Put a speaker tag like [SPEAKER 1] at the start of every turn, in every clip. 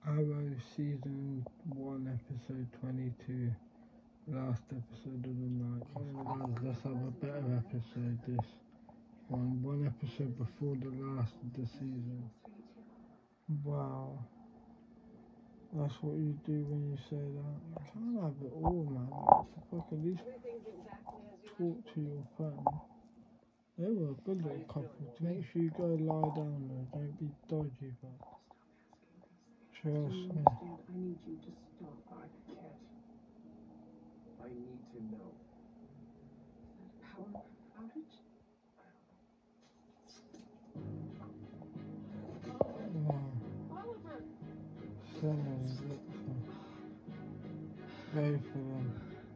[SPEAKER 1] Arrow season 1 episode 22, last episode of the night. Guys, let's have a better episode this one episode before the last of the season. Wow, that's what you do when you say that. You can't have it all, man. Fuck, at least talk to your friend. They were a good little couple. Make sure you go lie down there, don't be dodgy, but trust me.
[SPEAKER 2] I need you to stop. I can't. I need to know. Is that a power outage?
[SPEAKER 1] Wow.
[SPEAKER 2] Oliver!
[SPEAKER 1] Simmons, both of them.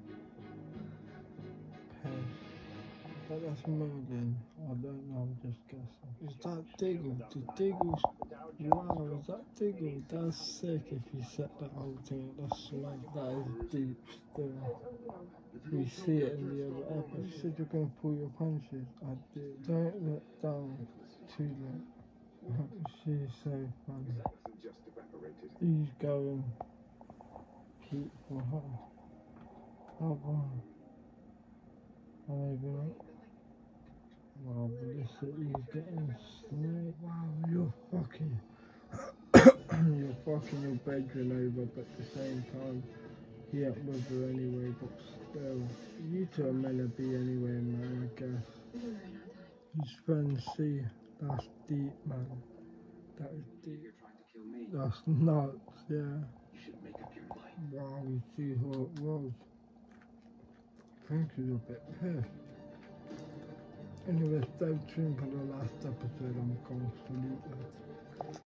[SPEAKER 1] Pay. But that's Merlin. I don't know, I'm just guessing. Is that Diggle? Did Diggle... Wow, is that Diggle? That's sick if you set that whole thing up. That's smart. That is deep still. We see it in the other episode. You said you're going to pull your punches. I did. Don't let down too late. She's so funny. He's going keep for her. Oh, wow. Maybe not. Wow, but this he's getting snake. Wow, you're fucking you're fucking your bedroom over, but at the same time he up with her anyway, but still you two are meant to be anyway, man, I guess. His friends see that's deep, man. That is deep. That's nuts, yeah. Wow, we see who it was. I think he's a bit pissed. Anyway, stay tuned for the last episode. I'm going to sleep.